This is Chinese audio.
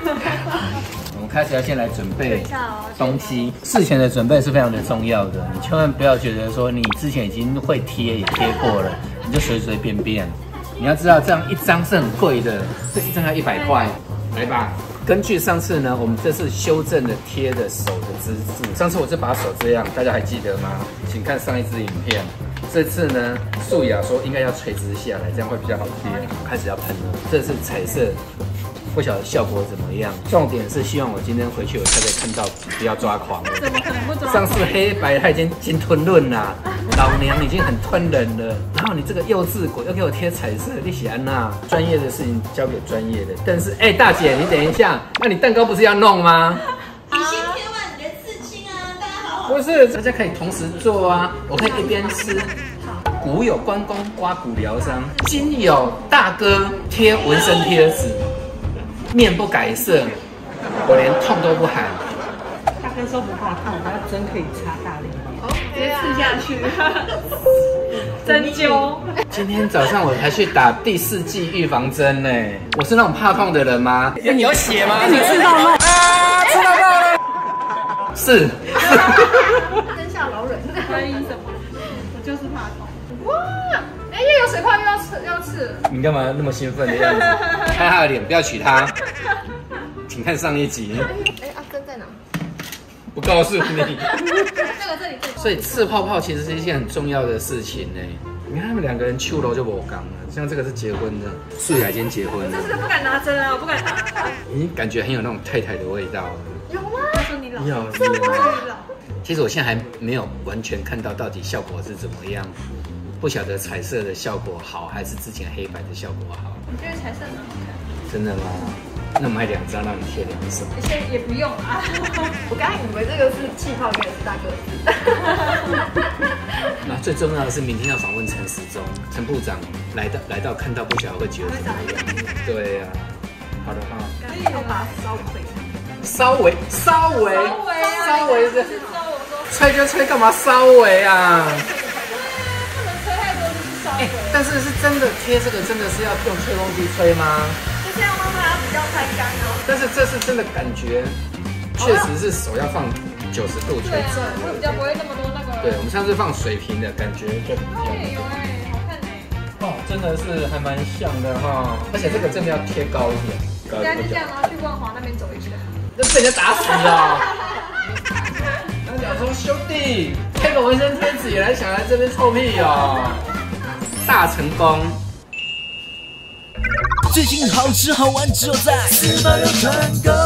我们开始要先来准备东西，事前的准备是非常的重要的。你千万不要觉得说你之前已经会贴也贴过了，你就随随便便。你要知道，这样一张是很贵的，这一张要100块。来吧，根据上次呢，我们这次修正的贴的手的姿势。上次我是把手这样，大家还记得吗？请看上一支影片。这次呢，素雅说应该要垂直下来，这样会比较好贴。开始要喷了，这是彩色。不晓得效果怎么样，重点是希望我今天回去我才可以看到，不要抓狂了。 怎么可能不抓狂？ 上次黑白它已经吞润啦，老娘已经很吞人了。然后你这个幼稚鬼又给我贴彩色，你喜安娜，专业的事情交给专业的。但是大姐你等一下，那你蛋糕不是要弄吗？ 你先贴完你的刺青啊，大家好好。 不是，大家可以同时做啊，我可以一边吃。古有关公刮骨疗伤，今有大哥贴纹身贴纸。面不改色，我连痛都不喊。 大哥说不怕痛，他针可以插大力，直接刺下去，针灸。 今天早上我才去打第4剂预防针呢。我是那种怕痛的人吗？你有血吗？ 你吃到肉啊！吃到肉了。是。 真下老人。 原因什么？我就是怕痛。 哇！又有水泡又要刺。 你干嘛那么兴奋的样子？看他的脸，不要取他。请看上一集。 针在哪？ 不告诉你。 这里。 所以刺泡泡其实是一件很重要的事情呢。你看他们2个人秋楼就不刚了，像这个是结婚的，素雅已经结婚了。 这是不敢拿针啊，我不敢拿。 你感觉很有那种太太的味道。 有吗？ 他说你老。 有。其实我现在还没有完全看到到底效果是怎么样。不晓得彩色的效果好，还是之前黑白的效果好？ 我觉得彩色很好看。 真的吗？那我买2张让你贴2手。 现在也不用啊。 我刚才以为这个是气泡，原来是大哥。 那最重要的是，明天要访问陈时中，陈部长来到看到不晓得会觉得怎么样？对呀，好的哈。 可以把它稍微的，吹就吹，干嘛稍微啊？但是真的贴这个真的是要用吹风机吹吗？ 就这样让它比较晒干哦。 但是这是真的感觉，确实是手要放90度吹。 对，会比较不会那么多那个。 对，我们上次放水平的感觉就不一样。 有好看哦，真的是还蛮像的哈。而且这个真的要贴高一点。 应该就这样，然后去万华那边走一圈。 那被人家打死了。他讲说兄弟，贴个纹身贴纸也想来这边臭屁哦。大成功！ 最近好吃好玩只有在486团购。